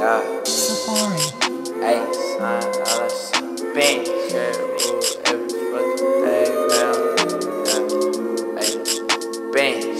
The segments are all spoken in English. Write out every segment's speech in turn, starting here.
Yeah. Safari. Hey, son, all that spin. Yeah, ooh, every fucking day, man. Yeah. Hey, bench.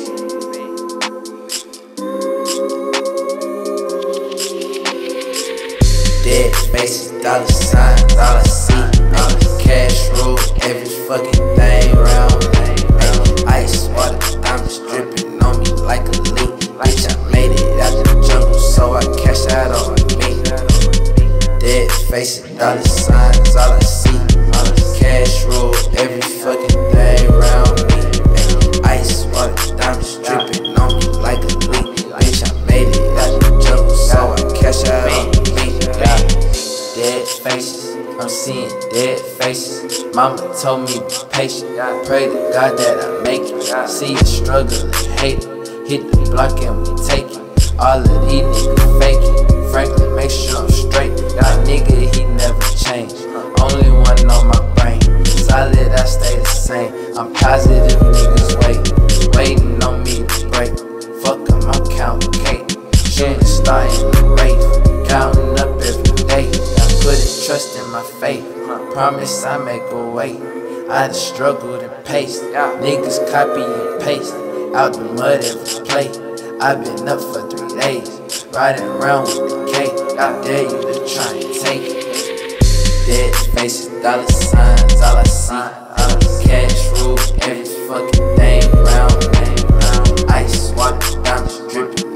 Dead faces, dollar signs, all I see. Cash rule, every fucking thing round. Ice water, diamonds dripping on me like a leak. Bitch, I made it out the jungle, so I cash out on me. Dead faces, dollar signs, all I see. Cash rule, every fucking thing round me. Ice water, diamonds dripping on me like a leak. Bitch, I made it out the jungle, so I cash out on me. Dead faces, I'm seeing dead faces. Mama told me be patient. Pray to God that I make it. See the struggle and hate it. Hit the block and we take it. All of these niggas fake it. Franklin, make sure I'm straight. My nigga, he never changed. Only one on my brain. Solid, I stay the same. I'm positive niggas waiting on me to break. Fuck 'em, I'm counting cake. Shooting star in the race. Counting up every day. Putting trust in my faith. Promise I make a way. I done struggled and paced. Niggas copy and paste. Out the mud every plate. I've been up for 3 days. Riding around with the cake. I dare you to try and take it. Dead faces, dollar signs, all I see. Cash rule, every fucking thing round. Ice water, diamonds dripping